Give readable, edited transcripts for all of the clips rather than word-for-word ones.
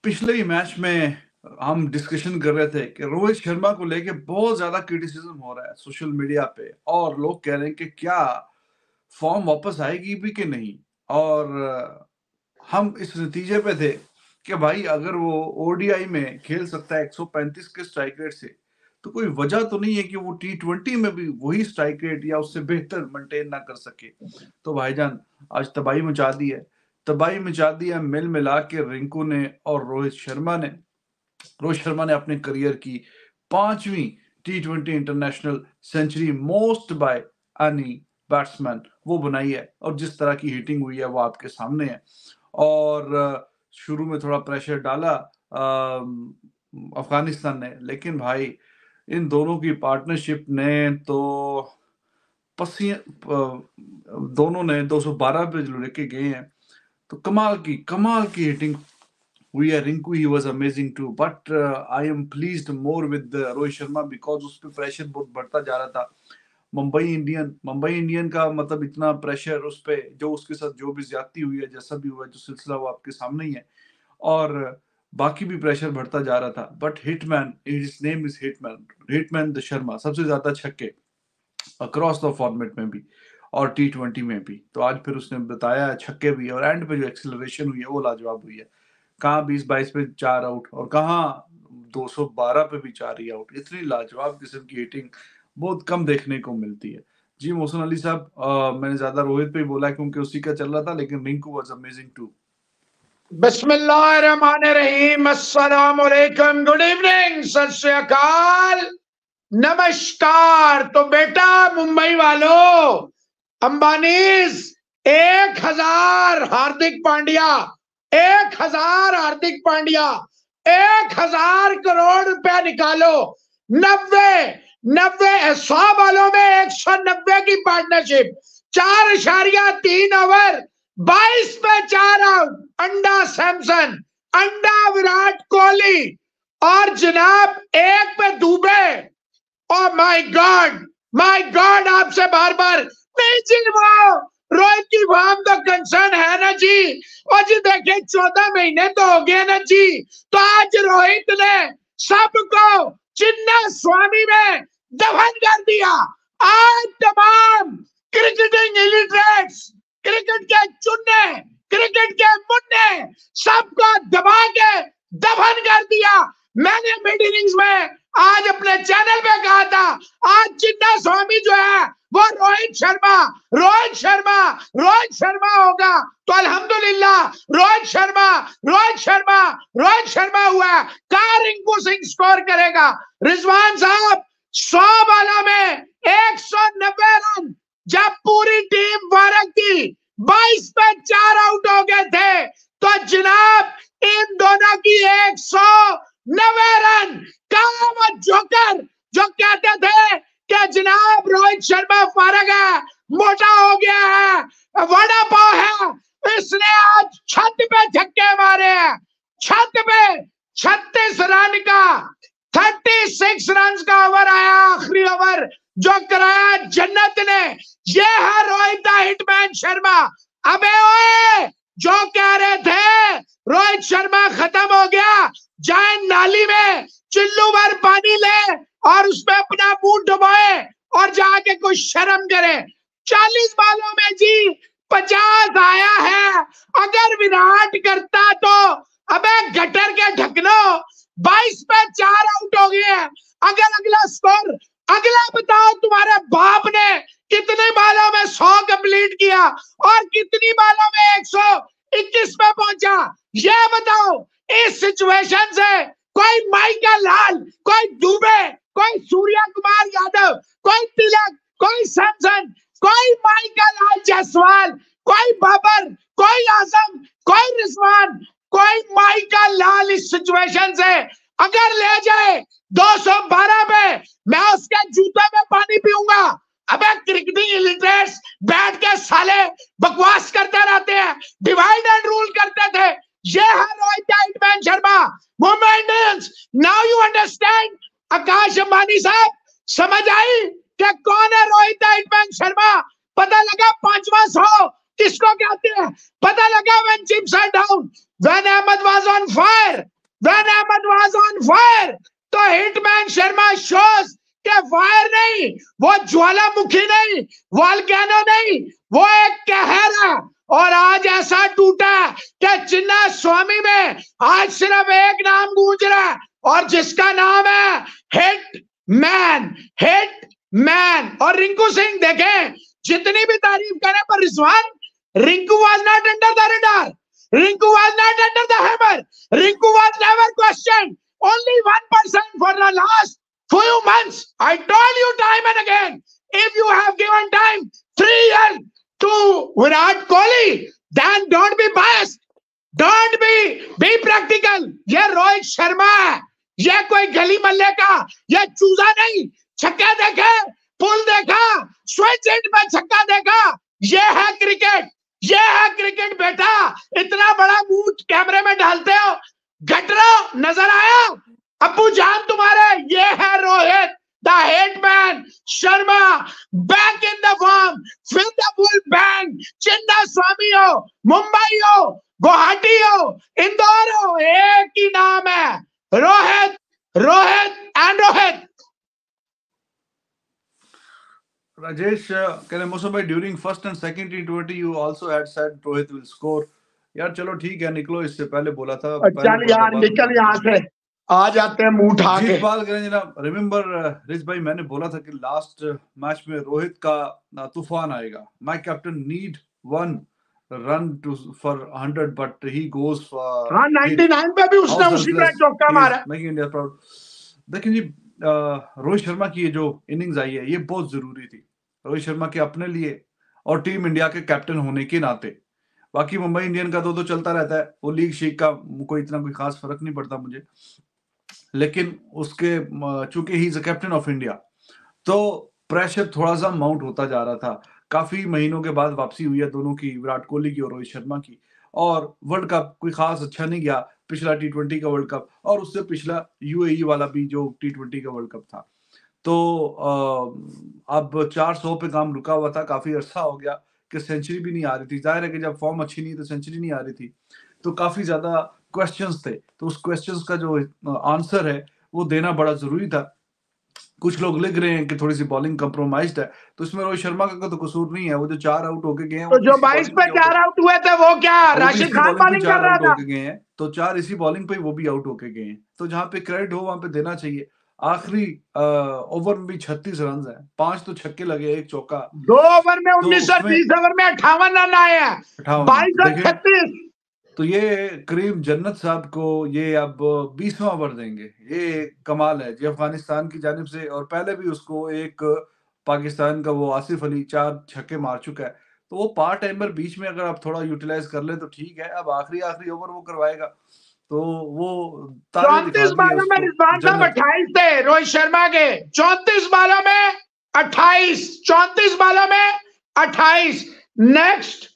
पिछले ही मैच में हम डिस्कशन कर रहे थे कि रोहित शर्मा को लेके बहुत ज्यादा क्रिटिसिज्म हो रहा है सोशल मीडिया पे और लोग कह रहे हैं कि क्या फॉर्म वापस आएगी भी कि नहीं। और हम इस नतीजे पे थे कि भाई अगर वो ओडीआई में खेल सकता है 135 के स्ट्राइक रेट से, तो कोई वजह तो नहीं है कि वो टी20 में भी वही स्ट्राइक रेट या उससे बेहतर मेंटेन ना कर सके। तो भाईजान आज तबाही मचा दी है, तबाही मचा दी है मिल मिला के रिंकू ने और रोहित शर्मा ने अपने करियर की 5वीं टी20 international century most by any batsman वो बनाई है। और जिस तरह की हिटिंग हुई है वो आपके सामने है। और शुरू में थोड़ा प्रेशर डाला अफगानिस्तान ने, लेकिन भाई इन दोनों की पार्टनरशिप ने तो पसी दोनों ने 212 पे जो लेके गए हैं, तो कमाल की हिटिंग हुई है। Rinku he was amazing too, but I am pleased more with Rohit Sharma because उस पे प्रेशर बहुत बढ़ता जा रहा था। मुंबई इंडियन का मतलब इतना प्रेशर उस पे, जो उसके साथ जो भी ज्यादती हुई है, जैसा भी हुआ है, जो सिलसिला वो आपके सामने ही है। और बाकी भी प्रेशर बढ़ता जा रहा था, but hitman, his name is hitman the Sharma, सबसे ज्यादा छक्के अक्रॉस द फॉर्मेट में भी और टी20 में भी। तो आज फिर उसने बताया छक्के भी, और एंड पे जो एक्सेलरेशन हुई है वो लाजवाब हुई है। कहाँ 20-22 पे 4 आउट और कहाँ 212 पे भी 4 ही आउट। इतनी लाजवाब किस्म की हिटिंग बहुत कम देखने को मिलती है। जी मोहसिन अली साहब, मैंने ज्यादा रोहित पे ही बोला क्योंकि उसी का चल रहा था, लेकिन रिंकू वाज अमेजिंग टू। बिस्मिल्लाहिर्रहमानिर्रहीम, अस्सलाम वालेकुम, गुड इवनिंग, सत श्री अकाल, नमस्कार। तो बेटा मुंबई वालों, अंबानीज 1000 हार्दिक पांड्या, 1000 हार्दिक पांड्या, 1000 करोड़ रुपया निकालो। 100 वालों में 190 की पार्टनरशिप, 4.3 ओवर, 22 पे 4 आउट, अंडा सैमसन, अंडा विराट कोहली और जनाब 1 पे दुबे। ओ माय गॉड, आपसे बार बार नहीं जी, वो रोहित की फॉर्म तो कंसर्न है ना जी। और जी देखे 14 महीने तो हो गए ना जी। तो आज रोहित ने सबको चिन्ना स्वामी में दफन कर दिया। आज तमाम क्रिकेटिंग इलिटरेट्स, क्रिकेट के चुन्ने, क्रिकेट के मुन्ने, सबको दबा के दफन कर दिया। मैंने मिड इनिंग्स में आज अपने चैनल पे कहा था, आज चिन्ना स्वामी जो है वो रोहित शर्मा होगा। तो अल्हम्दुलिल्लाह रोहित शर्मा हुआ। कहा रिंकू सिंह स्कोर करेगा। रिजवान साहब 100 बालों में 190 रन, जब पूरी टीम फारग थी, 22 पे 4 आउट हो गए थे, तो जनाब इन दोनों की 190 रन। कहा वो जोकर जो कहते थे कि जनाब रोहित शर्मा फारग है, मोटा हो गया है, वड़ा पाव है, इसने आज छत पे छक्के मारे हैं। छत पे 36 रन का, 36 रन का ओवर आया, आखिरी ओवर जो कराया जन्नत ने। ये है रोहित द हिटमैन शर्मा। अबे ओए, जो कह रहे थे रोहित शर्मा खत्म हो गया, जाए नाली में चिल्लू भर पानी ले और उसमें अपना मुंह डुबाए और जाके कुछ शर्म करे। 40 बालों में जी 50 आया है। अगर विराट करता तो अबे गटर के ढकनो, 22 पे 4 आउट हो गए हैं। अगर अगला स्कोर, अगला बताओ, तुम्हारे बाप ने कितने बालों में 100 कंप्लीट किया और कितनी बालों में 121 पे पहुंचा, ये बताओ। इस सिचुएशन से कोई माइका लाल, कोई दुबे, कोई सूर्या कुमार यादव, कोई तिलक, कोई सैमसन, कोई माइका लाल जायसवाल, कोई बाबर, कोई आजम, कोई रिजवान, कोई माइका लाल इस सिचुएशन से अगर ले जाए 212 पे, मैं उसके जूते में पानी पीऊंगा। अबे क्रिकेटिंग इलिटरेट्स बैठ के साले बकवास करते रहते हैं, डिवाइड एंड रूल करते थे। ये है Rohit the hitman Sharma, Mumbai Indians. Now you understand. Akash Ambani साहब, समझ आई कि कौन है रोहित द हिटमैन शर्मा? पता लगा 5वां 100 किसको कहते हैं? पता लगा when chips are down, when Ahmed was on fire, When Ahmed was on fire, तो हिटमैन शर्मा शोज के फायर नहीं, वो ज्वालामुखी नहीं, वॉल्केनो नहीं, वो एक कहर है। और आज ऐसा टूटा कि चिन्ना स्वामी में आज सिर्फ एक नाम गूंज रहा है, और जिसका नाम है हिट मैन, हिट मैन। और रिंकू सिंह देखें, जितनी भी तारीफ करें पर Rizwan, Rinku was not under the radar, Rinku was not under the hammer. Rinku was never questioned. Only 1% for the last few months. I told you time and again, if you have given time 3 years to Virat Kohli, then don't be biased. Don't be practical. ये रोहित शर्मा है, ये कोई गली मल्ले का ये चूजा नहीं। छक्का देखे, पुल देखा, स्विच हिट में छक्का देखा, ये है क्रिकेट, ये है क्रिकेट बेटा। इतना बड़ा मुंह कैमरे में डालते हो, गटरो नजर आया अब्बू जान तुम्हारे? ये है Rohit the hitman Sharma, back in the form, फिर the full bang. Chinnaswamy हो, मुंबई हो, गुवाहाटी हो, इंदौर हो, एक ही नाम है, Rohit, Rohit and Rohit. Rajesh, can I also by during first and second T20 you also had said Rohit will score. यार चलो ठीक है, निकलो, इससे पहले बोला था। चल यार निकल यहाँ से, आ जाते हैं मुंह उठा के। बात करें जनाब, रिमेम्बर रिज भाई, मैंने बोला था कि लास्ट मैच में रोहित का तूफान आएगा। My captain need 1 run to for 100 but he goes for 99 पे भी उसने उसी का चौका मारा, मेकिंग इंडिया प्राउड। देखिए जी, रोहित शर्मा की ये जो इनिंग्स आई है ये बहुत जरूरी थी रोहित शर्मा के अपने लिए और टीम इंडिया के कैप्टन होने के नाते। बाकी मुंबई इंडियन का तो चलता रहता है, वो लीग शीग का कोई इतना कोई खास फर्क नहीं पड़ता मुझे, लेकिन उसके चूंकि he is a captain of India तो प्रेशर थोड़ा सा माउंट होता जा रहा था। काफी महीनों के बाद वापसी हुई है दोनों की, विराट कोहली की और रोहित शर्मा की। और वर्ल्ड कप कोई खास अच्छा नहीं गया, पिछला T20 का वर्ल्ड कप और उससे पिछला UAE वाला भी जो T20 का वर्ल्ड कप था। तो अब 400 पे काम रुका हुआ था, काफी अरसा हो गया कि सेंचुरी भी नहीं आ रही थी। जाहिर है कि जब फॉर्म अच्छी नहीं तो सेंचुरी नहीं आ रही थी, तो काफी ज्यादा क्वेश्चंस थे। तो उस क्वेश्चंस का जो आंसर है वो देना बड़ा जरूरी था। कुछ लोग लिख रहे हैं कि थोड़ी सी बॉलिंग कंप्रोमाइज्ड है, तो इसमें रोहित शर्मा का तो कसूर नहीं है। वो जो 4 आउट होके गए हैं, तो जो 22 पे 4 आउट हुए थे वो क्या राशिद खान बॉलिंग कर रहा था? गए हैं तो 4 इसी बॉलिंग पे वो भी आउट होके गए हैं। तो जहां पे क्रेडिट हो वहां पे देना चाहिए। आखिरी ओवर में भी 36 रन है, 5 तो छक्के लगे, 1 चौका। 2 ओवर में 19 और 20 ओवर में 58 रन आए हैं, 22 और 36। तो ये करीम जन्नत साहब को ये अब 20वां ओवर देंगे, ये कमाल है जी अफगानिस्तान की जानिब से। और पहले भी उसको एक पाकिस्तान का वो आसिफ अली 4 छक्के मार चुका है। तो वो पार्ट टाइमर बीच में अगर आप थोड़ा यूटिलाइज कर ले तो ठीक है। अब आखिरी ओवर वो करवाएगा, तो वो 34 बालों में रिजवान साहब 28 थे रोहित शर्मा के, 34 बालों में 28, 34 बालों में 28, नेक्स्ट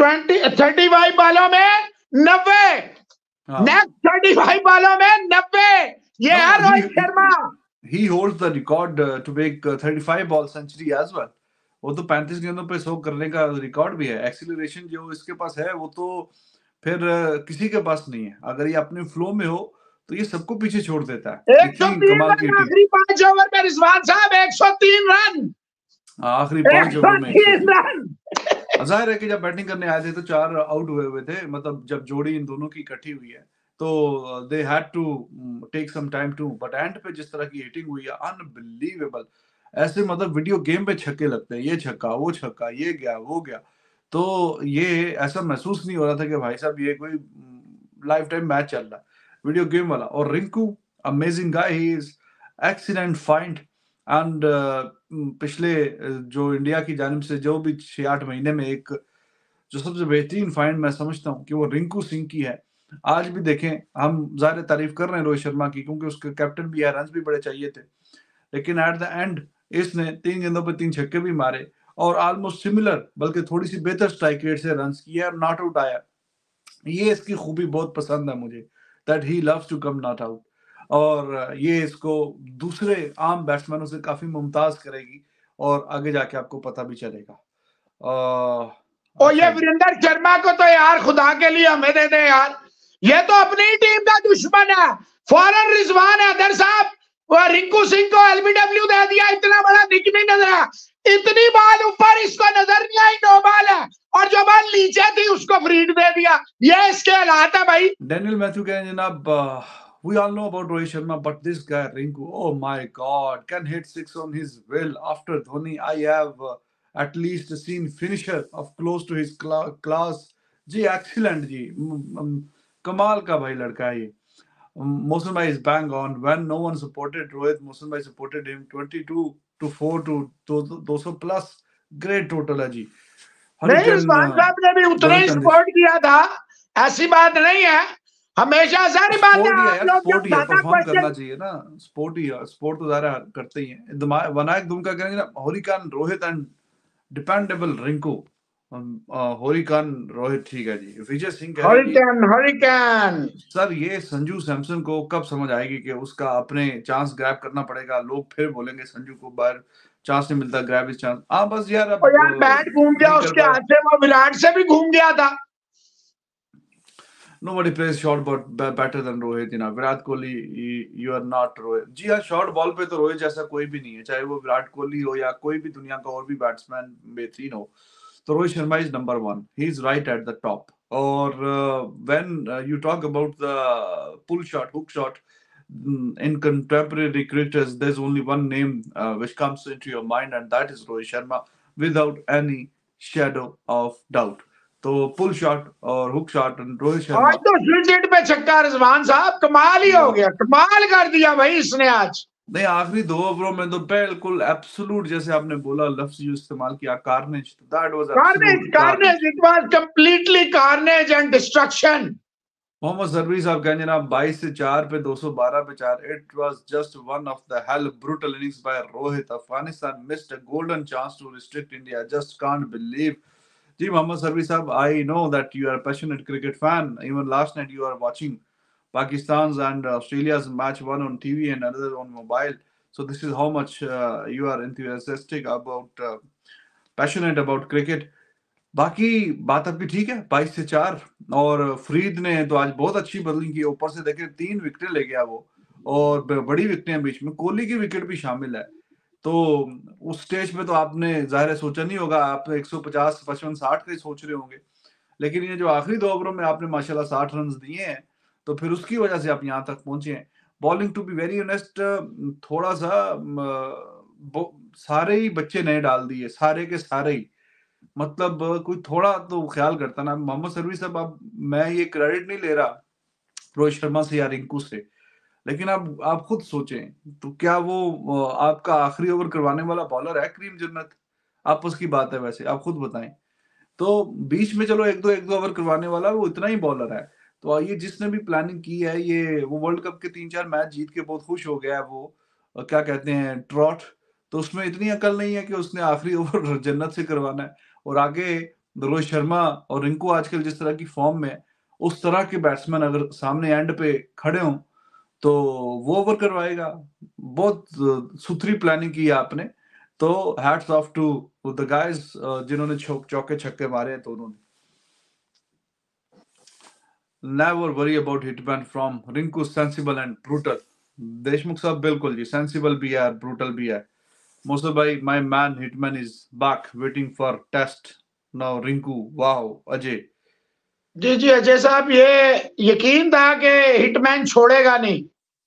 35 बालों में 90, नेक्स्ट 35 बालों में 90। ये है Rohit Sharma. He holds the record to make 35 ball century as well. वो तो 35 गेंदों पे 100 करने का रिकॉर्ड भी है। एक्सीलरेशन जो इसके पास है वो तो फिर किसी के पास नहीं है। अगर ये अपने फ्लो में हो तो ये सबको पीछे छोड़ देता है। 103 रन आखिरी 5 ओवर में रिजवान साहब, 103 रन आखिरी 5 ओवर में। जाहिर है कि जब बैटिंग करने आए थे तो 4 आउट हुए थे, मतलब जब जोड़ी इन दोनों की इकट्ठी हुई है तो they had to take some time too. But end पे जिस तरह की हिटिंग हुई है अनबिलीवेबल, ऐसे मतलब वीडियो गेम पे छक्के लगते हैं, ये छक्का वो छक्का, ये गया वो गया। तो ये ऐसा महसूस नहीं हो रहा था कि भाई साहब ये कोई लाइफ टाइम मैच चल रहा है, वीडियो गेम वाला। और Rinku amazing guy, he is excellent find. And पिछले जो इंडिया की जानिब से जो भी 6-8 महीने में एक जो सबसे बेहतरीन फाइंड मैं समझता हूँ कि वो रिंकू सिंह की है। आज भी देखें, हम ज़ाहिर तारीफ कर रहे हैं रोहित शर्मा की क्योंकि उसके कैप्टन भी है, रन भी बड़े चाहिए थे, लेकिन एट द एंड इसने 3 गेंदों पे 3 छक्के भी मारे और ऑलमोस्ट सिमिलर बल्कि थोड़ी सी बेहतर स्ट्राइक रेट से रन किया और नॉट आउट आया। ये इसकी खूबी बहुत पसंद है मुझे, that he loves to come not out. और ये इसको दूसरे आम बैट्समैनों से काफी मुमताज करेगी और आगे जाके आपको पता भी चलेगा। और ये वीरेंद्र शर्मा को तो यार खुदा के लिए हमें दे दे यार, ये तो अपनी ही टीम का दुश्मन है। फौरन रिजवान हैदर साहब वो रिंकू सिंह को एलबीडब्ल्यू दे दिया, इतना बड़ा दिख नहीं नजर आया, इतनी बाल ऊपर इसको नजर नहीं आई, नो बाल है, और जो बाल नीचे थी उसको फ्रीड दे दिया। ये इसके हालात है भाई। डैनियल मैथ्यू कह जनाब, we all know about Rohit Sharma, but this guy Rinku, oh my God, can hit six on his will. After Dhoni, I have at least seen finisher of close to his class. Ji excellent जी, कमाल का भाई लड़का है ये। Mohsin bhai is bang on. When no one supported Rohit, Mohsin bhai supported him 22 to 4 to 200 plus. Great total है जी। नहीं, रिजवान साहब ने भी उतना ही सपोर्ट किया था, ऐसी बात नहीं है। हमेशा सारी बातें आप लोग स्पोर्ट ही परफॉर्म करना चाहिए ना, स्पोर्ट ही है, स्पोर्ट तो ज़्यादा करते ही हैं। विनायक दुमका करेंगे ना, hurricane Rohit and dependable Rinku, hurricane Rohit ठीक है जी। विजय सिंह कह रहे हैं हरिकान सर ये संजू सैमसन को कब समझ आएगी कि उसका अपने चांस ग्रैब करना पड़ेगा। लोग फिर बोलेंगे संजू को बाहर चांस नहीं मिलता, ग्रैब इस चांस। हाँ बस यार, अब यार बैट घूम गया उसके हाथ से, वो विराट से भी घूम गया था। Nobody plays short but better than Rohit, ना Virat Kohli, you are not Rohit। जी हाँ, शॉर्ट बॉल पे तो रोहित जैसा कोई भी नहीं है, चाहे वो विराट कोहली हो या कोई भी दुनिया का और भी बैट्समैन बेहतरीन हो। तो Rohit Sharma is number 1, he is right at the top. और when you talk about the pull shot, hook shot in contemporary cricketers, there's only one name which comes into your mind, and that is Rohit Sharma, without any shadow of doubt। तो pull shot और hook shot Rohit Sharma. आज तो switch पे छक्का रिजवान साहब, कमाल ही हो गया, कमाल कर दिया भाई इसने आज। नहीं, आखिरी 2 ओवरों में तो बिल्कुल एब्सोल्यूट, जैसे आपने बोला लफ्ज जो इस्तेमाल किया, carnage, that was carnage, it was completely carnage and destruction. Mohammad Sarvi साहब कहें जनाब, 22 से 4 पे 212 पे 4, it was just one of the hell brutal innings by Rohit. Afghanistan missed a golden chance to restrict India, just can't believe. जी मोहम्मद सरवी साहब, I know that you are passionate cricket fan, even last night you are watching Pakistan's and Australia's match, one on TV and another on mobile. So this is how much you are enthusiastic about, passionate about cricket. बाकी बात आपकी ठीक है, 22 से 4। और फरीद ने तो आज बहुत अच्छी बॉलिंग की, ऊपर से देखे 3 विकेट ले गया वो, और बड़ी विकेटें बीच में, कोहली की विकेट भी शामिल है। तो उस स्टेज पे तो आपने जाहिर है सोचा नहीं होगा, आप 150, 55, 60 का ही सोच रहे होंगे, लेकिन ये जो आखिरी 2 ओवरों में आपने माशाल्लाह 60 रन दिए हैं, तो फिर उसकी वजह से आप यहाँ तक पहुंचे हैं। Bowling to be very honest, थोड़ा सा सारे ही बच्चे नए डाल दिए, सारे के सारे ही, मतलब कोई थोड़ा तो ख्याल करता ना। मोहम्मद सरवी साहब, अब मैं ये क्रेडिट नहीं ले रहा रोहित शर्मा से या रिंकू से, लेकिन अब आप खुद सोचें, तो क्या वो आपका आखिरी ओवर करवाने वाला बॉलर है करीम जन्नत? आपस की बात है, वैसे आप खुद बताएं। तो बीच में चलो एक दो ओवर करवाने वाला वो इतना ही बॉलर है। तो ये जिसने भी प्लानिंग की है, ये वो वर्ल्ड कप के 3-4 मैच जीत के बहुत खुश हो गया है वो, क्या कहते हैं, ट्रॉट। तो उसमें इतनी अकल नहीं है कि उसने आखिरी ओवर जन्नत से करवाना है। और आगे रोहित शर्मा और रिंकू आजकल जिस तरह की फॉर्म में, उस तरह के बैट्समैन अगर सामने एंड पे खड़े हों तो वो ओवर करवाएगा। बहुत सुथरी प्लानिंग की है आपने, तो hats off to the guys जिन्होंने चौके छक्के मारे हैं दोनों ने। Never worry about hitman from Rinku, sensible and brutal। Deshmukh साहब बिल्कुल जी, सेंसिबल भी है, ब्रूटल भी है। मोसर भाई, my man hitman is back waiting for test now। Rinku, wow. Ajay ji जी अजय साहब, ये यकीन था कि हिटमैन छोड़ेगा नहीं।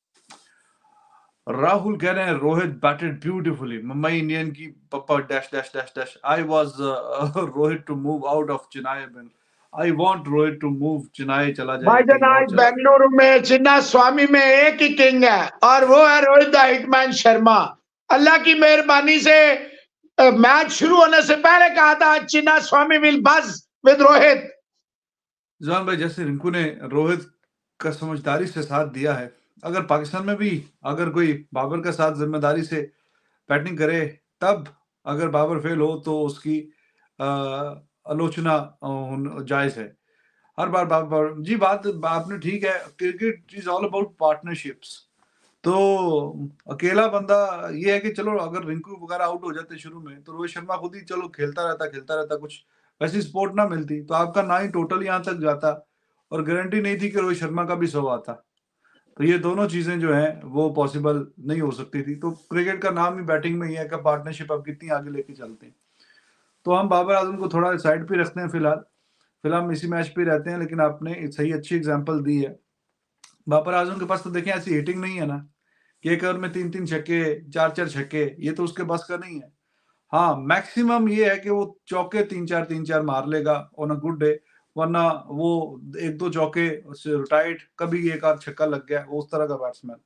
राहुल कह रहे हैं Rohit batted beautifully, Mumbai Indian की पप्पा dash dash dash dash. I was Rohit to move out of Chennai. I want Rohit to move, Chennai चला जाए। भाई जनाब, बेंगलुरु में चिन्ना स्वामी में एक ही किंग है, और वो है रोहित द हिटमैन शर्मा। अल्लाह की मेहरबानी से मैच शुरू होने से पहले कहा था Chinnaswamy will buzz with Rohit. जान भाई, जैसे रिंकू ने रोहित का समझदारी से साथ दिया है, अगर पाकिस्तान में भी अगर कोई बाबर का साथ जिम्मेदारी से बैटिंग करे, तब अगर बाबर फेल हो तो उसकी आलोचना जायज है। हर बार बाबर जी, बात आपने ठीक है, cricket is all about partnerships. तो अकेला बंदा ये है कि चलो अगर रिंकू वगैरह आउट हो जाते शुरू में, तो रोहित शर्मा खुद ही चलो खेलता रहता, कुछ वैसी स्पोर्ट ना मिलती तो आपका ना ही टोटल यहाँ तक जाता, और गारंटी नहीं थी कि रोहित शर्मा का भी 100 आता। तो ये दोनों चीजें जो हैं वो पॉसिबल नहीं हो सकती थी। तो क्रिकेट का नाम ही बैटिंग में ही है कि पार्टनरशिप आप कितनी आगे लेके चलते हैं। तो हम बाबर आजम को थोड़ा साइड पे रखते हैं फिलहाल हम इसी मैच पे रहते हैं, लेकिन आपने सही अच्छी एग्जांपल दी है। बाबर आजम के पास तो देखें ऐसी हिटिंग नहीं है ना कि एक ओवर में 3-3 छक्के, 4-4 छक्के, ये तो उसके बस का नहीं है। हाँ, मैक्सिमम ये है कि वो चौके 3-4 मार लेगा ऑन अ गुड डे, वरना वो 1-2 चौके से रिटायर्ड, कभी एक आध छक्का लग गया, वो उस तरह का बैट्समैन।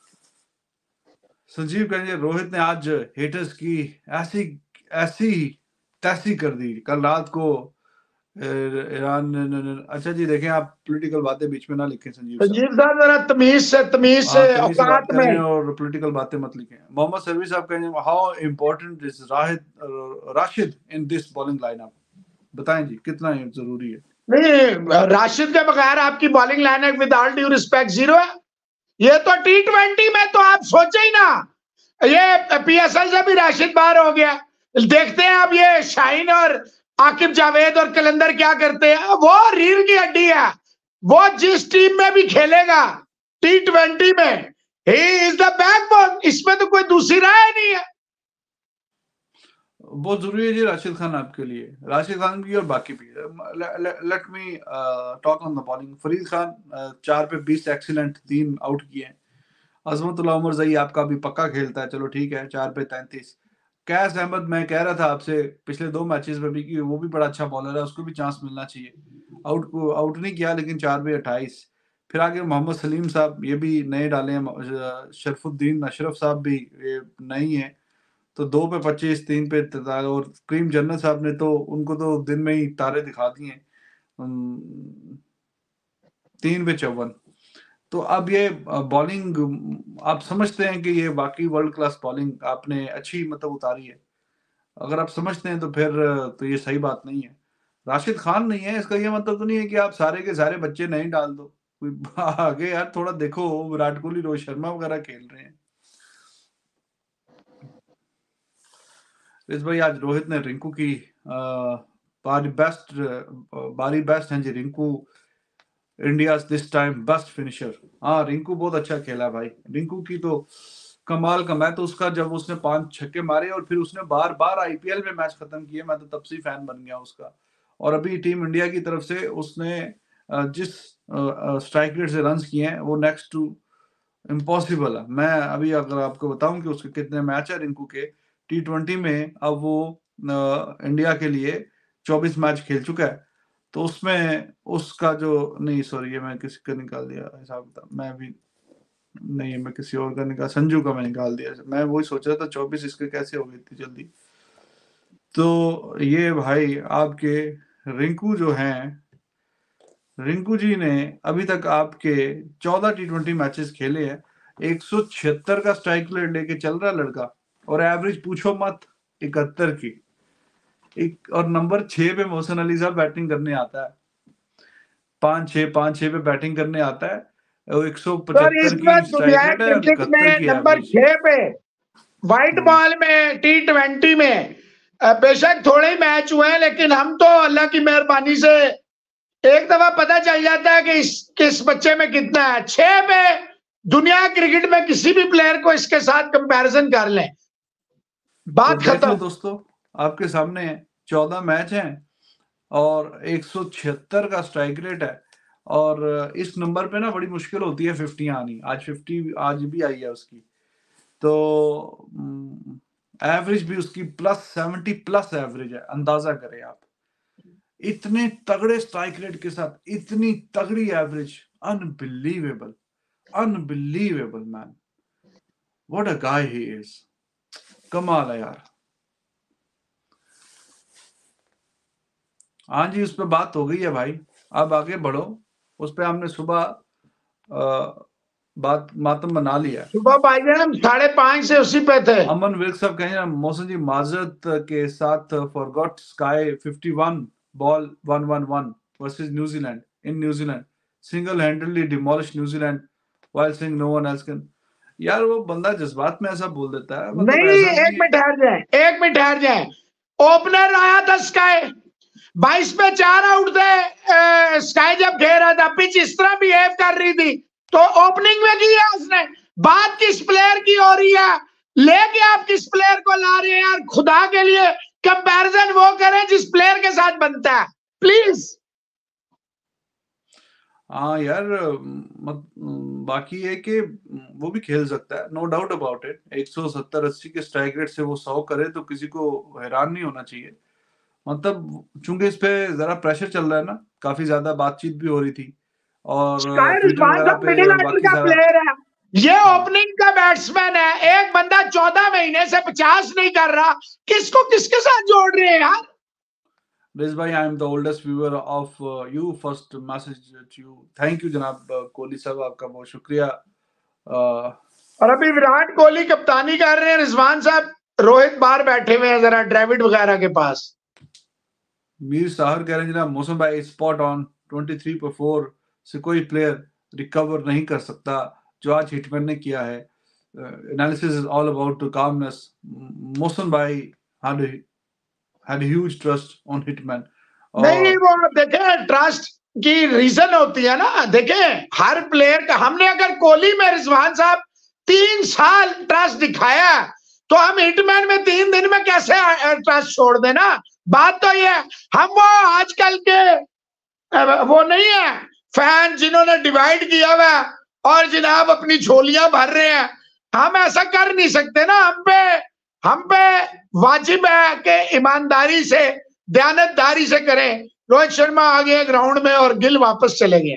संजीव कहेंगे रोहित ने आज हेटर्स की ऐसी ऐसी तैसी कर दी कल रात को ईरान। अच्छा जी, देखें आप पॉलिटिकल बातें बीच में ना लिखें संजीव साहब। संजीव साहब जरा तमीज से तमीज से बात औकात करें में। और पॉलिटिकल बातें मत लिखें। मोहम्मद सर्वी साहब कहेंगे how important is Rashid in this bowling lineup, बताएं जी कितना जरूरी है। नहीं, राशिद के बगैर आपकी bowling lineup with all due respect zero है। ये तो T20 में तो आप सोचे ही ना, ये PSL से भी राशिद बाहर हो गया। देखते हैं अब ये शाहीन और आकिब जावेद और कलंदर क्या करते हैं। वो रीढ़ की हड्डी है, वो जिस टीम में भी खेलेगा T20 में, ही इज द बैकबोन, इसमें तो कोई दूसरी राय नहीं है। बहुत जरूरी है जी राशिद खान आपके लिए, राशिद खान भी और बाकी भी। Let me talk on the bowling. Farid Khan 4 पे 20 एक्सीलेंट, 3 आउट किए हैं। अजमतुल्लाह उमर जई आपका भी पक्का खेलता है, चलो ठीक है, 4 पे 33। कैस अहमद, मैं कह रहा था आपसे पिछले 2 मैचेस में भी कि वो भी बड़ा अच्छा बॉलर है, उसको भी चांस मिलना चाहिए। आउट नहीं किया, लेकिन 4 पे 28। फिर आगे मोहम्मद सलीम साहब, ये भी नए डाले हैं। शरफुद्दीन अशरफ साहब भी ये नई है, तो 2 पे 25, 3 पे 43। और करीम जन्नत साहब ने तो उनको तो दिन में ही तारे दिखा दिए, 3 पे 54। तो अब ये बॉलिंग आप समझते हैं कि ये वाकई वर्ल्ड क्लास बॉलिंग आपने अच्छी मतलब उतारी है? अगर आप समझते हैं तो फिर तो ये सही बात नहीं है। राशिद खान नहीं है, इसका ये मतलब तो नहीं है कि आप सारे के सारे बच्चे नहीं डाल दो। कोई आगे यार थोड़ा देखो, विराट कोहली, रोहित शर्मा वगैरह खेल रहे हैं। इस भाई आज रोहित ने रिंकू की बारी बेस्ट हैं जी Rinku, India this time best finisher. हाँ, रिंकू बहुत अच्छा खेला भाई। रिंकू की तो कमाल का, मैं तो उसका जब उसने 5 छक्के मारे और फिर उसने बार बार IPL में मैच खत्म किए, मैं तो तब से फैन बन गया उसका। और अभी टीम इंडिया की तरफ से उसने जिस स्ट्राइक रेट से रन्स किए हैं वो नेक्स्ट टू इम्पॉसिबल है। मैं अभी अगर आपको बताऊं कि उसके कितने मैच है रिंकू के T20 में, अब वो इंडिया के लिए 24 मैच खेल चुका है। तो उसमें उसका जो नहीं, सॉरी, ये मैं किसी का निकाल दिया हिसाब, मैं भी नहीं, मैं किसी और का निकाल, संजू का मैं निकाल दिया। मैं वही सोच रहा था 24 इसके कैसे हो गई इतनी जल्दी। तो ये भाई आपके रिंकू जो हैं, रिंकू जी ने अभी तक आपके 14 T20 मैचेस खेले हैं, 176 का स्ट्राइक रेट लेके चल रहा है लड़का, और एवरेज पूछो मत 71 की। और नंबर 6 पे मोहसिन अली साहब बैटिंग करने आता है, 5-6 पे बैटिंग करने आता है। 175 की स्ट्राइक रेट है, 71 की नंबर एवरेज। 6 पे व्हाइट बॉल में T20 में बेशक थोड़े ही मैच हुए हैं, लेकिन हम तो अल्लाह की मेहरबानी से एक दफा पता चल जाता है कि किस बच्चे में कितना है। 6 पे दुनिया क्रिकेट में किसी भी प्लेयर को इसके साथ कंपैरिजन कर लें, बात तो देख लो खत्म। दोस्तों, आपके सामने 14 मैच हैं और 176 का स्ट्राइक रेट है। और इस नंबर पे ना बड़ी मुश्किल होती है 50 आनी। आज 50 आज भी आई है उसकी। तो एवरेज भी उसकी +70 प्लस एवरेज है। अंदाजा करें आप, इतने तगड़े स्ट्राइक रेट के साथ इतनी तगड़ी average, unbelievable, unbelievable man, what a guy he is. कमाल है यार। हाँ जी, उस पर बात हो गई है भाई, अब आगे बढ़ो। उस पर हमने सुबह बात मातम बना लिया। सुबह भाईजान 5:30 से उसी पे थे। अमन विर्क साहब कहें मौसम जी माजरत के साथ forgot Sky 51 ball 111 versus New Zealand in New Zealand single handedly demolish New Zealand while saying no one else can. यार वो बंदा जज्बात में ऐसा बोल देता है, मतलब नहीं, ऐसा एक मिनट ठहर जाए, ओपनर आया था स्काई, 22 पे 4 आउट थे, स्काई जब खेल रहा था पिच इस तरह बिहेव कर रही थी, तो ओपनिंग में किया उसने। बात किस प्लेयर की हो रही है, लेके आप किस प्लेयर को ला रहे हैं यार, खुदा के लिए कंपैरिजन वो करें जिस प्लेयर के साथ बनता है, प्लीज। हाँ यार, बाकी है कि वो भी खेल सकता है, नो डाउट अबाउट इट। 170-80 के स्ट्राइक रेट से वो 100 करे तो किसी को हैरान नहीं होना चाहिए। मतलब चूंकि इस पे जरा प्रेशर चल रहा है ना, काफी ज्यादा बातचीत भी हो रही थी और ट्विटर वगैरह मिडिल पे ऑर्डर बाकी का सारा। प्लेयर है, ये हाँ, ओपनिंग का बैट्समैन है, एक बंदा 14 महीने से 50 नहीं कर रहा, किसको किसके साथ जोड़ रहे हैं यार। रिज भाई, I am the oldest viewer of you, first message to you. Thank you जनाब कोहली साहब, आपका बहुत शुक्रिया। और अभी विराट कोहली कप्तानी कर रहे हैं, रिजवान साहब रोहित बाहर बैठे हुए हैं जरा ड्रेविड वगैरह के पास। मीर साहर कह रहे हैं जनाब, मौसम भाई स्पॉट ऑन, 23 पर 4 से कोई प्लेयर रिकवर नहीं कर सकता जो आज हिटमैन ने किया है। Analysis is all about calmness. Mausam भाई had huge trust on hitman. नहीं, और वो देखे ट्रस्ट की रीजन होती है ना, देखे हर प्लेयर का, हमने अगर कोहली में रिजवान साहब 3 साल ट्रस्ट दिखाया, तो हम हिटमैन में 3 दिन में कैसे ट्रस्ट छोड़ देना। बात तो ये, हम वो आजकल के वो नहीं है फैन जिन्होंने डिवाइड किया हुआ है और जनाब अपनी झोलियां भर रहे हैं। हम ऐसा कर नहीं सकते ना, हम पे वाजिब है कि ईमानदारी से दयानतदारी से करें। रोहित शर्मा आ गए ग्राउंड में और गिल वापस चले गए।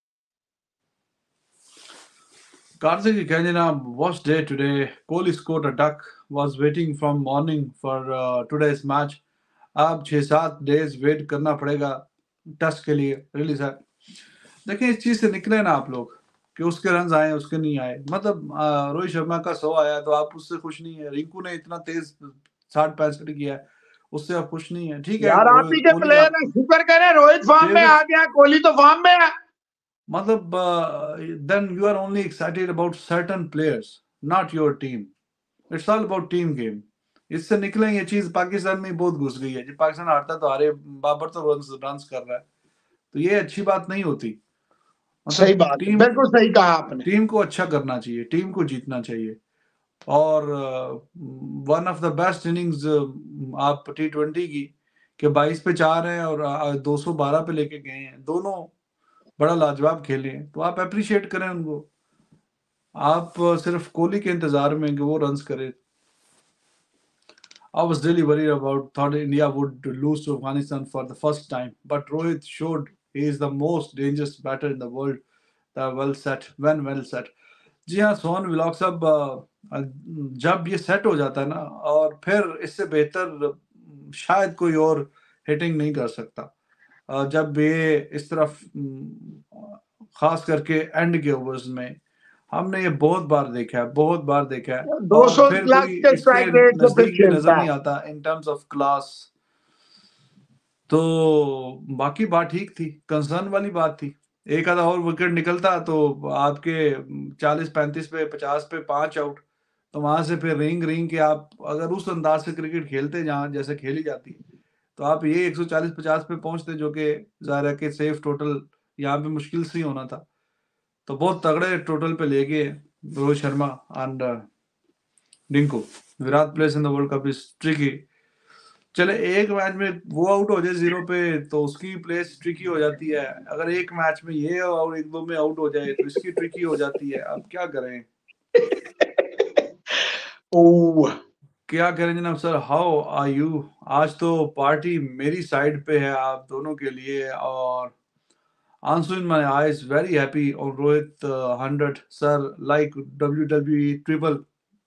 कार्तिक जी कहें जनाब, watch day today, Kohli scored a duck, was waiting from morning for today's match. अब 6-7 डेज वेट करना पड़ेगा टेस्ट के लिए, रियली सर। देखिए इस चीज से निकले ना आप लोग कि उसके रन आए उसके नहीं आए। मतलब रोहित शर्मा का 100 आया तो आप उससे खुश नहीं है। रिंकू ने इतना तेज 60-65 किया है, उससे आप खुश नहीं है। ठीक है, यार आप ही के कोहली प्लेयर आप है, शुक्र करें रोहित फॉर्म में आ गया, कोहली तो फॉर्म में है। मतलब then you are only excited about certain players, not your team. It's all about team game. इससे निकले ये चीज पाकिस्तान में बहुत घुस गई है। जब पाकिस्तान हारता तो हारे, बाबर तो रन्स कर रहा है, तो ये अच्छी बात नहीं होती। सही मतलब बात है, टीम बिल्कुल सही कहा आपने। टीम को अच्छा करना चाहिए, टीम को जीतना चाहिए। और one of the best innings आप T20 की कि 22 पे 4 हैं और 212 पे लेके गए हैं, दोनों बड़ा लाजवाब खेले हैं, तो आप अप्रिशिएट करें उनको। आप सिर्फ कोहली के इंतजार में कि वो रन्स करे। I was really worried about, thought India would lose to Afghanistan for the first time, but Rohit showed he is the most dangerous batter in the world. Well set, well set. जी हाँ Sohan vlog साहब, जब ये set हो जाता है ना, और फिर इससे बेहतर शायद कोई और हिटिंग नहीं कर सकता। जब ये इस तरफ खास करके एंड के ओवर्स में, हमने ये बहुत बार देखा है, बहुत बार देखा है, और 200 फिर प्लस कोई के इसके स्ट्राइक रेट से फिर नजदीक भी नजर खेलता है। नहीं आता इन टर्म्स ऑफ क्लास। तो बाकी बात ठीक थी, कंसर्न वाली बात थी। एक आधा और विकेट निकलता तो आपके 40-35 पे 50 पे 5 आउट, तो वहां से फिर रिंग के आप अगर उस अंदाज से क्रिकेट खेलते जहां जैसे खेली जाती है, तो आप ये 140-50 पे पहुंचते, जो कि जाहिर है कि सेफ टोटल यहाँ पे मुश्किल से ही होना था। तो बहुत तगड़े टोटल पे ले गए Rohit Sharma and Rinku. Virat place in the world cup is tricky. चले एक मैच में वो आउट हो जाए 0 पे तो उसकी प्लेस ट्रिकी हो जाती है। अगर एक मैच में ये और 1-2 में आउट हो जाए तो इसकी ट्रिकी हो जाती है। अब क्या करें, क्या करें जनाब सर। How are you? आज तो पार्टी मेरी साइड पे है आप दोनों के लिए, और answer in my eyes, very happy on Rohit 100 sir, like WWE triple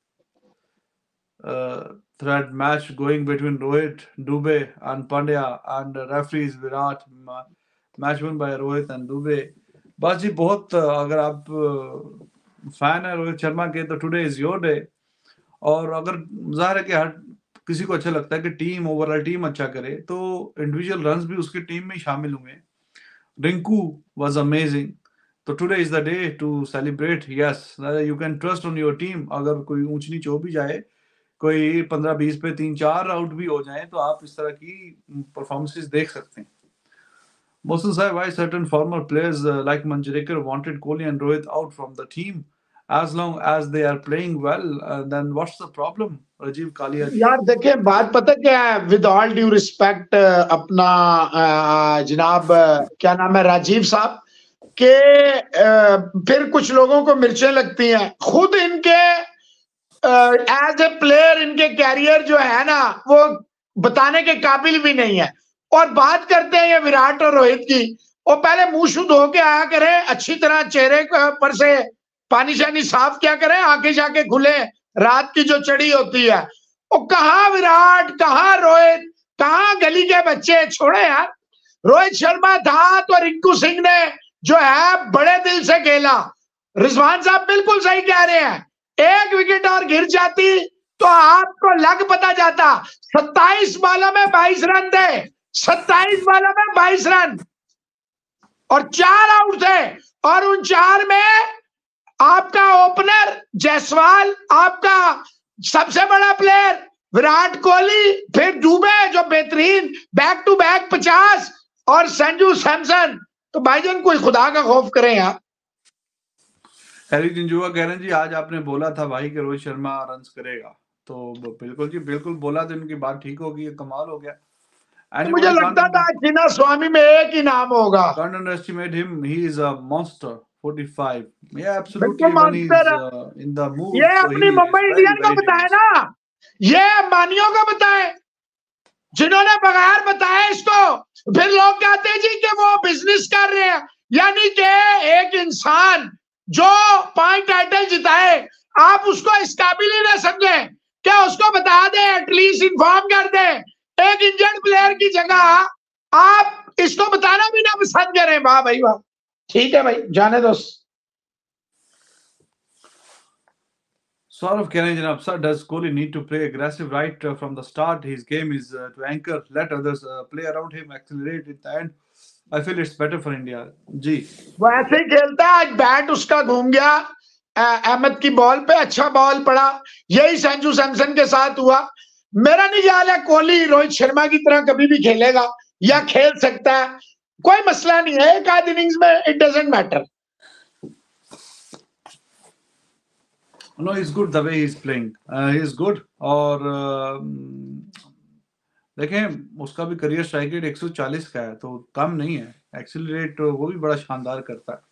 thread match going between Rohit, Dubey and Pandya, and referees Virat, match won by Rohit and Dubey। बस जी बहुत अगर आप फैन है रोहित शर्मा के तो टुडे इज योर डे। और अगर जाहिर है कि हर किसी को अच्छा लगता है कि टीम ओवरऑल टीम अच्छा करे, तो इंडिविजुअल रन्स भी उसकी टीम में ही शामिल हुए। Rinku was amazing. So today is the day to celebrate. Yes, you can trust on your team. अगर कोई ऊंच नीच हो भी जाए कोई 15-20 पे 3-4 आउट भी हो जाएं तो आप इस तरह की परफॉर्मेंसेस देख सकते हैं। Mohsen Saib, why certain former players like Manjrekar wanted Kohli and Rohit out from the team? As long as they are playing well, then what's the problem? Rajiv Kalia ji. यार देखिए, बात पता क्या है, with all due respect अपना जनाब क्या नाम है, राजीव साहब के फिर कुछ लोगों को मिर्चें लगती हैं। खुद इनके एज ए प्लेयर इनके कैरियर जो है ना वो बताने के काबिल भी नहीं है। और बात करते हैं ये विराट और रोहित की, वो पहले मुंह शुद्ध होके आया करें, अच्छी तरह चेहरे पर से पानी शानी साफ क्या करें, आंखें जाके खुले, रात की जो चढ़ी होती है। वो कहाँ विराट, कहाँ रोहित, कहाँ गली के बच्चे, छोड़े यार। रोहित शर्मा था तो रिंकू सिंह ने जो है बड़े दिल से खेला। रिजवान साहब बिल्कुल सही कह रहे हैं, एक विकेट और गिर जाती तो आपको लग पता जाता। 27 बॉलों में 22 रन थे, 27 बॉलों में 22 रन और 4 आउट थे। और उन 4 में आपका ओपनर जायसवाल, आपका सबसे बड़ा प्लेयर विराट कोहली, फिर दुबे जो बेहतरीन बैक टू बैक 50 और संजू सैमसन। तो भाईजान कोई खुदा का खौफ करें यार। हैरी जिंजुआ कह रहे हैं जी, आज आपने बोला था भाई कि रोहित शर्मा रन्स करेगा, तो बिल्कुल जी बिल्कुल बोला तो इनकी बात ठीक होगी, ये कमाल हो गया। तो मुझे लगता था चिन्ना स्वामी में एक ही नाम होगा। Don't underestimate him, he is a monster. 45, yeah, बिल्कुल absolutely. When he's master, in the mood, ये so अपनी he is Mumbai very Indian को very बताए dangerous. ना, ये अंबानियों को बताए, जिन्होंने बगैर बताया इसको फिर लोग कहते हैं जी कि वो बिजनेस कर रहे हैं। यानी कि एक इंसान जो 5 टाइटल जिताए, आप उसको इस काबिल ही न समझे क्या उसको बता दे, एटलीस्ट इन्फॉर्म कर दे। एक इंजर्ड प्लेयर की जगह आप इसको बताना भी ना पसंद करें। वाह भाई वाह, ठीक है भाई, जाने दो। Saurav Kennedy, sir, does Kohli need to play aggressive right from the start? His game is to anchor, let others play around him, accelerate at the end. I feel it's better for India. जी, वो ऐसे ही खेलता है। आज bat उसका घूम गया अहमद की ball पे, अच्छा बॉल पड़ा। यही संजू सैमसन के साथ हुआ। मेरा नहीं ख्याल है कोहली रोहित शर्मा की तरह कभी भी खेलेगा या खेल सकता है, कोई मसला नहीं है। एक आध इनिंग्स में it doesn't matter. no, he's good the way he's playing. He's good. और देखें उसका भी करियर स्ट्राइक रेट 140 का है, तो कम नहीं है। एक्सीलरेट वो भी बड़ा शानदार करता है।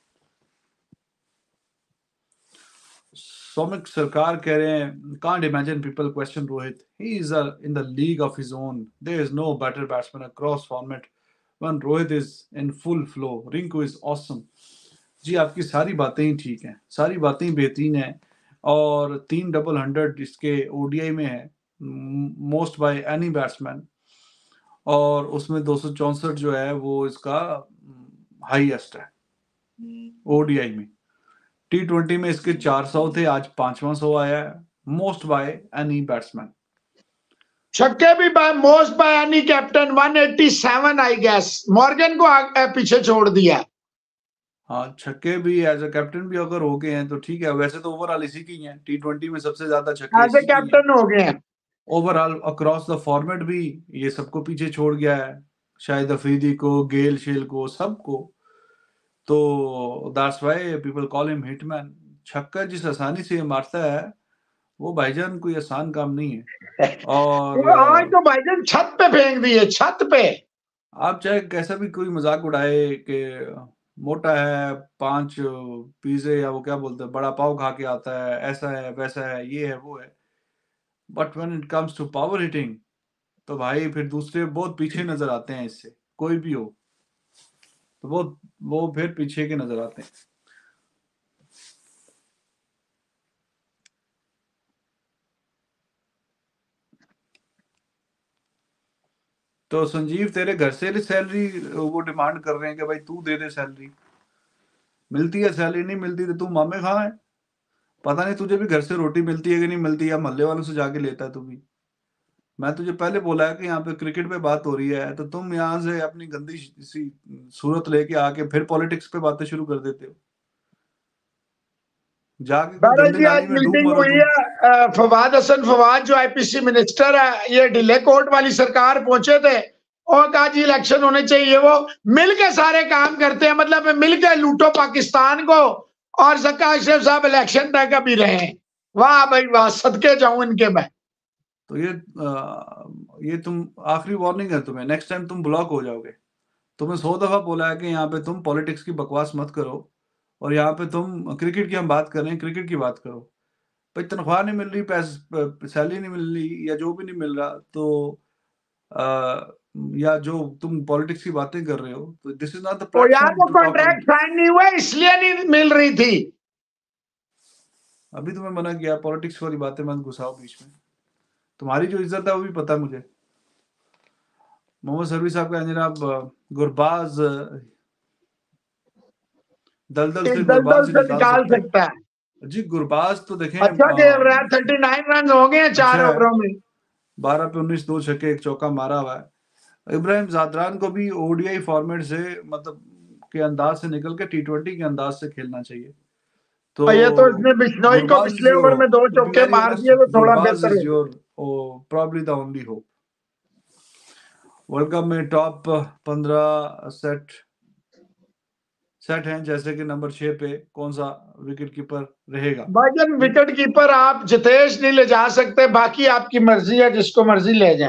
सौमिक सरकार कह रहे हैं, can't imagine people question Rohit. He is in the league of his own. There is no better batsman across format when Rohit is in full flow. Rinku is awesome. जी आपकी सारी बातें ही ठीक हैं, सारी बातें ही बेहतरीन हैं। और 3 डबल 100 इसके ओडीआई में है, मोस्ट बाय एनी बैट्समैन। और उसमें 264 जो है वो इसका हाईएस्ट है ओडीआई में। T20 में इसके 400 थे, आज 500 आया है, मोस्ट बाय एनी बैट्समैन। छक्के भी by most by any captain 187 I guess, Morgan को पीछे छोड़ दिया। हाँ, छक्के भी एज अ कैप्टन भी अगर हो गए हैं तो ठीक है। वैसे तो ओवरऑल इसी की हैं, T20 में सबसे ज्यादा छक्के एज ए कैप्टन हो गए हैं। ओवरऑल अक्रॉस द फॉर्मेट भी ये सबको पीछे छोड़ गया है, शाहिद अफरीदी को, गेल शेल को, सबको। तो that's why people call him hitman. छक्का जिस आसानी से मारता है वो भाईजान कोई आसान काम नहीं है। और आज तो भाईजान छत पे फेंक दिए, छत पे। आप चाहे कैसा भी कोई मजाक उड़ाए कि मोटा है, 5 पिज़्ज़े या वो क्या बोलते हैं बड़ा पाव खा के आता है, ऐसा है वैसा है, ये है वो है, but when it comes to power hitting तो भाई फिर दूसरे बहुत पीछे नजर आते हैं इससे, कोई भी हो तो वो फिर पीछे के नजर आते हैं। तो संजीव तेरे घर से सैलरी वो डिमांड कर रहे हैं कि भाई तू दे दे सैलरी। मिलती है सैलरी, नहीं मिलती तो तू मामे खा है। पता नहीं तुझे भी घर से रोटी मिलती है कि नहीं मिलती, या मोहल्ले वालों से जाके लेता है तू भी। मैं तुझे पहले बोला है कि यहाँ पे क्रिकेट पे बात हो रही है, तो तुम यहाँ से अपनी गंदी सी सूरत लेके आके फिर पॉलिटिक्स पे बातें शुरू कर देते हो। जाके कोई बहरहाल गंदी जी, आज नाली में डूब मीटिंग मरो हुई तुम। है। फवाद हसन फवाद जो आईपीसी मिनिस्टर है, ये ढिले कोट वाली सरकार पहुंचे थे और कहा जी इलेक्शन होने चाहिए। वो मिलके सारे काम करते हैं, मतलब मिलके लूटो पाकिस्तान को। और जक्का अशरफ साहब इलेक्शन तक अभी रहे। वाह भाई वाह, सदके जाऊं इनके मैं। तो ये तुम आखिरी वार्निंग है तुम्हें, नेक्स्ट टाइम तुम ब्लॉक हो जाओगे। तुम्हें 100 दफा बोला है कि यहाँ पे तुम पॉलिटिक्स की बकवास मत करो, और यहाँ पे तुम क्रिकेट की हम बात कर रहे हैं, क्रिकेट की बात करो। भाई तनख्वाह नहीं मिल रही, सैलरी नहीं मिल रही, या जो भी नहीं मिल रहा, तो या जो तुम पॉलिटिक्स की बातें कर रहे हो, तो दिस इज नॉट द तो यार प्लेटफॉर्म वो to talk contract politics. Sign नहीं हुए इसलिए नहीं मिल रही थी। अभी तुम्हें मना किया, पॉलिटिक्स वाली बातें मत घुसाओ बीच में। तुम्हारी जो इज्जत है वो भी पता है मुझे। मोहम्मद सरवी साहब का जनाब गुरबाज दलदल इस से दलदल गुरबाज ही से निकाल निकाल सकता सकता है। है जी। गुरबाज तो देखें अच्छा खेल रहा है, 39 रन हो गए हैं अच्छा 4 है, ओवरों में। 12 पे 19, 2 छक्के 1 चौका मारा हुआ है। इब्राहिम जादरान को भी ओडीआई फॉर्मेट से, मतलब के अंदाज से निकल के टी20 के अंदाज से खेलना चाहिए। तो ये तो इसने बिश्नोई को गुरबाज इज पिछले ओवर योर, में 2 टू बी चौके वेरी मार ऑनेस्ट, दिए तो थोड़ा गुरबाज बेहतर इज हो। Your probably the only hope. World cup में टॉप 15 सेट हैं, जैसे कि नंबर 6 पे कौन सा विकेट कीपर रहेगा। भाईजान विकेट कीपर आप जितेश नहीं ले जा सकते, बाकी आपकी मर्जी है, जिसको मर्जी ले जाए।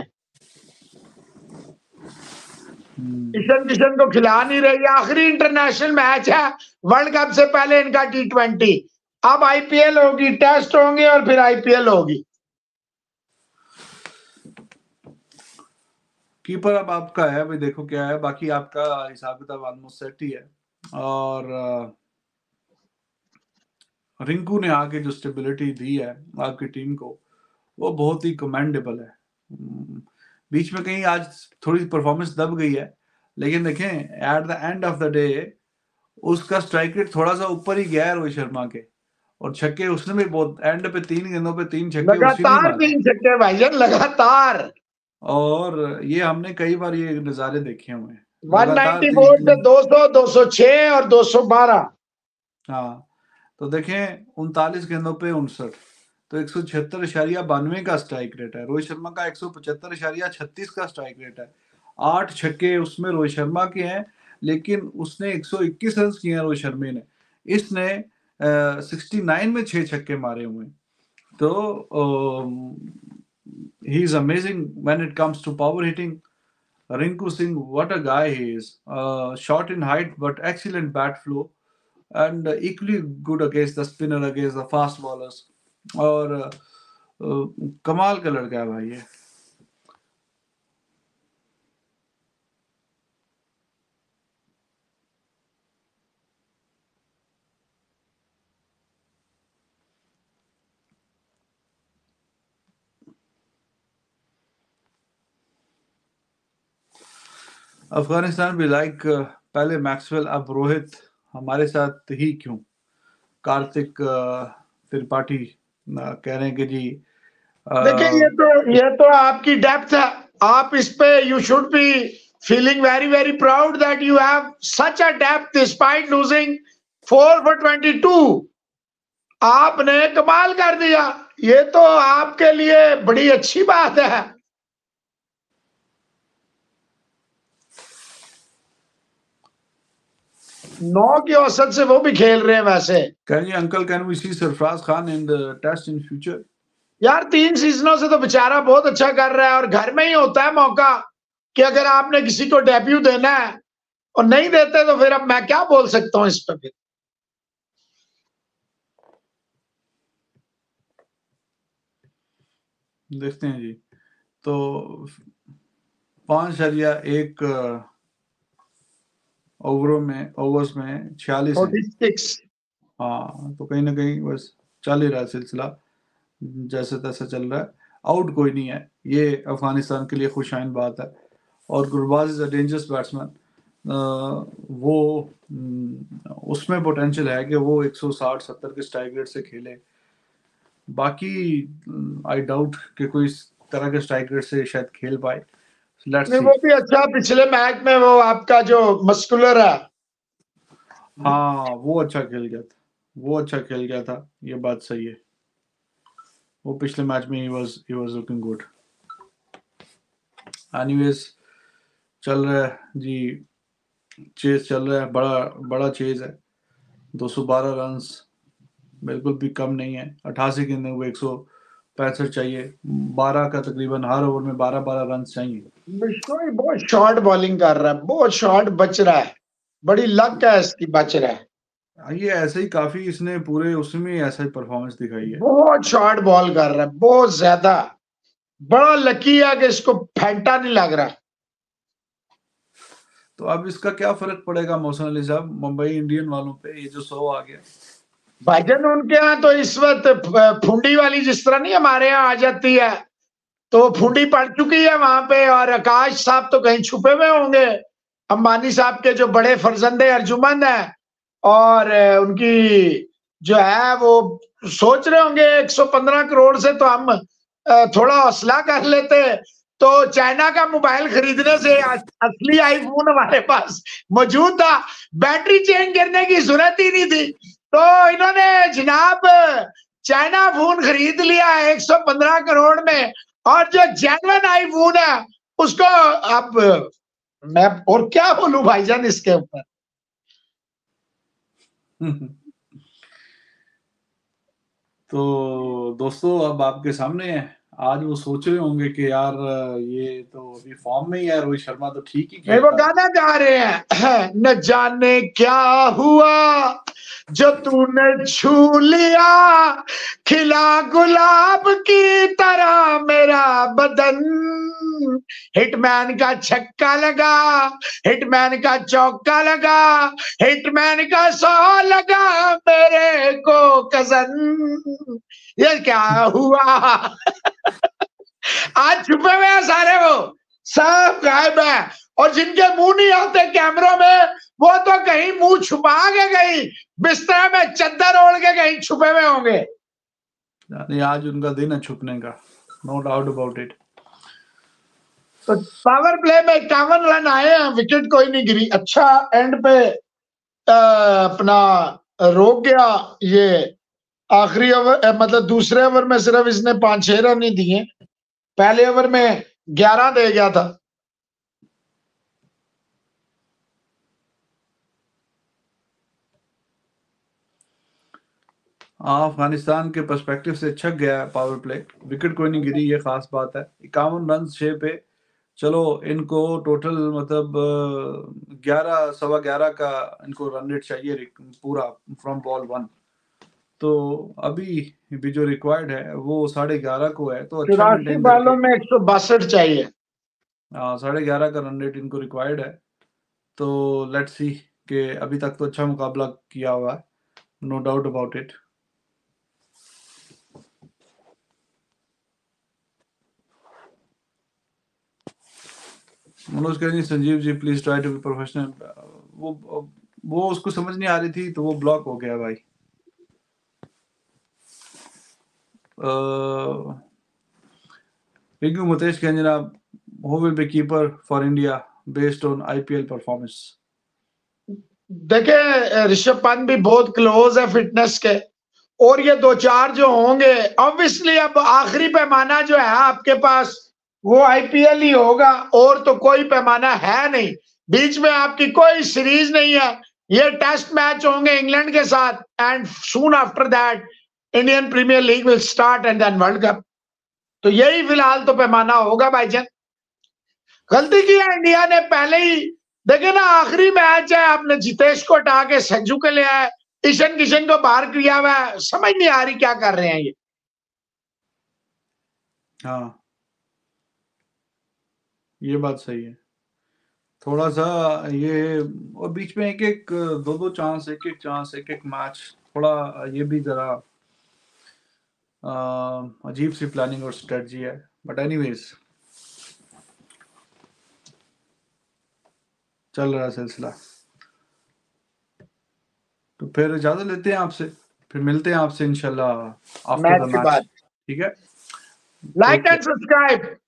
ईशान किशन को खिला नहीं रही। आखिरी इंटरनेशनल मैच है वर्ल्ड कप से पहले इनका टी20। अब आईपीएल होगी, टेस्ट होंगे और फिर आईपीएल होगी। कीपर अब आपका है भाई, देखो क्या है, बाकी आपका हिसाब किताब ऑलमोस्ट सेट ही है। और रिंकू ने आके जो स्टेबिलिटी दी है आपकी टीम को, वो बहुत ही कमेंडेबल है। बीच में कहीं आज थोड़ी परफॉर्मेंस दब गई है, लेकिन देखें at the end of the day उसका स्ट्राइक रेट थोड़ा सा ऊपर ही गया है रोहित शर्मा के, और छक्के उसने भी बहुत, एंड पे 3 गेंदों पे 3 छक्के उसी ने लगातार मारे। 3 छक्के भाईजान, लगातार। और ये हमने कई बार ये नज़ारे देखे हुए हैं, लगातार 194 से 3-3। 200, 206 और 212। हाँ, तो देखें 39 गेंदों पे 59, तो 176.92 का स्ट्राइक रेट है। रोहित शर्मा का 175.36 का स्ट्राइक रेट है। 8 छक्के उसमें रोहित शर्मा के हैं, लेकिन उसने 121 रन किए हैं रोहित शर्मा ने। इसने 69 में 6 छक्के मारे हुए हैं। तो he is amazing when it comes to power hitting. Rinku Singh, what a guy he is. Short in height, but excellent bat flow, and equally good against the spinner, against the fast bowlers. और कमाल का लड़का है भाई ये। अफगानिस्तान भी like पहले Maxwell, अब रोहित, हमारे साथ ही क्यों। कार्तिक त्रिपाठी कह रहे हैं कि जी देखिए ये तो आपकी डेप्थ है। आप इस पे you should be feeling very very proud that you have such a depth despite losing 4 for 22। आपने कमाल कर दिया। ये तो आपके लिए बड़ी अच्छी बात है। 9 की औसत से वो भी खेल रहे हैं वैसे। Can you uncle, can we see Sarfaraz Khan in the test in future. यार 3 सीजनों से तो बेचारा बहुत अच्छा कर रहा है, और घर में ही होता है मौका कि अगर आपने किसी को डेब्यू देना है और नहीं देते तो फिर अब मैं क्या बोल सकता हूं इस पर। फिर देखते हैं जी। तो 5.1 ओवर्स में 46 है। 46। हाँ, तो कहीं ना कहीं बस चल ही रहा है सिलसिला, जैसे तैसे चल रहा है। आउट कोई नहीं है, ये अफगानिस्तान के लिए खुशाइन बात है। और Gurbaz is a dangerous batsman. वो उसमें पोटेंशियल है कि वो 160-70 के स्ट्राइक रेट से खेले। बाकी आई डाउट कि कोई इस तरह के स्ट्राइक रेट से शायद खेल पाए। लेट्स नहीं सी। वो भी अच्छा, पिछले मैच में वो आपका जो मस्कुलर है। हाँ, वो अच्छा खेल गया था, वो अच्छा खेल गया था, ये बात सही है। वो पिछले मैच में ही वाज लुकिंग गुड। एनीवेज, चल रहा है जी, चेज चल रहा है, बड़ा बड़ा चेज है। 212 रन्स बिल्कुल भी कम नहीं है। 88 गेंदों में 165 चाहिए। 12 का तकरीबन हर ओवर में 12-12 रन चाहिए। बिश्नोई बहुत शॉर्ट बॉलिंग कर रहा है, बहुत शॉर्ट बच रहा है, बड़ी लक है इसकी, बच रहा है। ये ऐसे ही काफी, इसने पूरे उसमें ऐसा ही परफॉर्मेंस दिखाई है। बहुत शॉर्ट बॉल कर रहा है, बहुत ज्यादा। बड़ा लकी है कि इसको फेंटा नहीं लग रहा। तो अब इसका क्या फर्क पड़ेगा मोहसिन अली साहब मुंबई इंडियन वालों पे, ये जो 100 आ गया? भाईजान उनके यहाँ तो इस वक्त फुंडी वाली जिस तरह नहीं हमारे यहाँ आ जाती है, तो फुंडी पड़ चुकी है वहां पे। और आकाश साहब तो कहीं छुपे हुए होंगे, अंबानी साहब के जो बड़े फर्जंदे अर्जुमंद हैं, और उनकी जो है वो सोच रहे होंगे 115 करोड़ से तो हम थोड़ा हौसला कर लेते, तो चाइना का मोबाइल खरीदने से असली आईफोन हमारे पास मौजूद था, बैटरी चेंज करने की जरूरत ही नहीं थी। तो इन्होंने जनाब चाइना फोन खरीद लिया 115 करोड़ में, और जो जेन्युइन आईफोन है उसको अब मैं और क्या बोलूं भाईजान इसके ऊपर। तो दोस्तों अब आपके सामने है। आज वो सोच रहे होंगे कि यार ये तो अभी फॉर्म में ही है, रोहित शर्मा तो ठीक ही नहीं, खेल वो रहा है। गाना गा रहे हैं, न जाने क्या हुआ जो तूने छू लिया, खिला गुलाब की तरह मेरा बदन, हिटमैन का छक्का लगा, हिटमैन का चौका लगा, हिटमैन का 100 लगा मेरे को कजन, ये क्या हुआ। आज छुपे हुए हैं सारे, वो सब गायब है, और जिनके मुंह नहीं आते कैमरों में वो तो कहीं मुंह छुपा के कहीं बिस्तर में चद्दर ओढ़ के कहीं छुपे हुए होंगे। यानी आज उनका दिन है छुपने का, नो डाउट अबाउट इट। तो पावर प्ले में 51 रन आए हैं, विकेट कोई नहीं गिरी। अच्छा एंड पे अपना रोक गया ये आखिरी ओवर, मतलब दूसरे ओवर में सिर्फ इसने 5-6 रन ही दिए, पहले ओवर में 11 दे गया था। हाँ, अफगानिस्तान के पर्सपेक्टिव से अच्छा गया है पावर प्ले, विकेट कोई नहीं गिरी, ये खास बात है। 51 रन 6 पे, चलो इनको टोटल मतलब 11 सवा 11 का इनको रन रेट चाहिए पूरा फ्रॉम बॉल 1। तो अभी भी जो रिक्वायर्ड है वो 11.5 को है, तो अच्छा 84 मेंटेन बालों करके में 162 चाहिए। 11.5 का रन रेट इनको रिक्वायर्ड है। तो लेट्स सी कि अभी तक तो अच्छा मुकाबला किया हुआ है, no doubt about it. Manoj कह रही Sanjeev ji please try to be professional. वो उसको समझ नहीं आ रही थी तो वो ब्लॉक हो गया भाई। रिंकू मुतेश कह जनाब, who will be keeper for India based on IPL performance? देखे ऋषभ पंत भी बहुत क्लोज है फिटनेस के, और ये 2-4 जो होंगे ऑब्वियसली, अब आखिरी पैमाना जो है आपके पास वो आईपीएल ही होगा, और तो कोई पैमाना है नहीं, बीच में आपकी कोई सीरीज नहीं है। ये टेस्ट मैच होंगे इंग्लैंड के साथ, and soon after that Indian premier league will start and then world cup. तो यही फिलहाल तो पैमाना होगा भाईजान। गलती की है इंडिया ने पहले ही, देखे ना आखिरी मैच है, आपने जितेश को हटा के संजू के ले आए, ईशन किशन को बाहर किया हुआ है, समझ नहीं आ रही क्या कर रहे हैं ये। हाँ, ये बात सही है। थोड़ा सा ये, और बीच में एक एक दो दो चांस, एक एक चांस, एक एक मैच, थोड़ा ये भी जरा अजीब सी प्लानिंग और स्ट्रेटजी है। बट एनीवेज चल रहा है सिलसिला। तो फिर इजाजत लेते हैं आपसे, फिर मिलते हैं आपसे इंशाल्लाह आफ्टर मैच द के मैच। बाद ठीक है, लाइक एंड सब्सक्राइब।